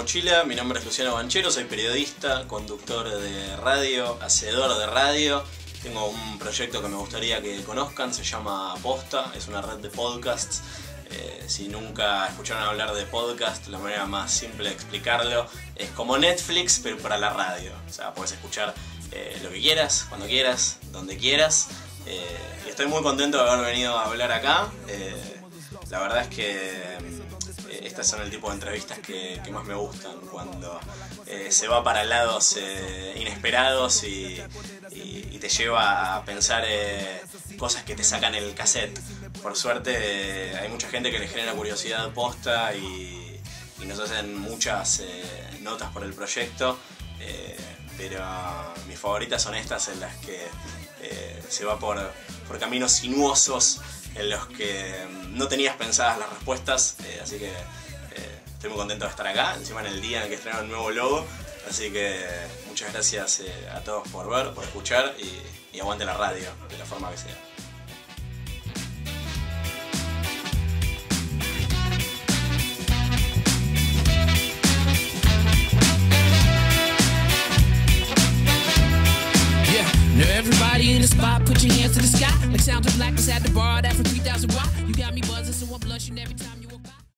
mochila. Mi nombre es Luciano Banchero, soy periodista, conductor de radio, hacedor de radio. Tengo un proyecto que me gustaría que conozcan, se llama Posta, es una red de podcasts. Si nunca escucharon hablar de podcast, la manera más simple de explicarlo es como Netflix, pero para la radio. O sea, puedes escuchar lo que quieras, cuando quieras, donde quieras. Y estoy muy contento de haber venido a hablar acá. La verdad es que estas son el tipo de entrevistas que más me gustan, cuando se va para lados inesperados y te lleva a pensar cosas que te sacan el cassette. Por suerte hay mucha gente que le genera curiosidad Posta y nos hacen muchas notas por el proyecto, pero mis favoritas son estas, en las que se va por caminos sinuosos en los que no tenías pensadas las respuestas, así que estoy muy contento de estar acá, encima en el día en el que estrenaron el nuevo logo, así que muchas gracias a todos por ver, por escuchar y aguante la radio, de la forma que sea. Now everybody in the spot, put your hands to the sky like sounds of blackness at the bar that for 3,000 watt. You got me buzzing, so I'm blushing every time you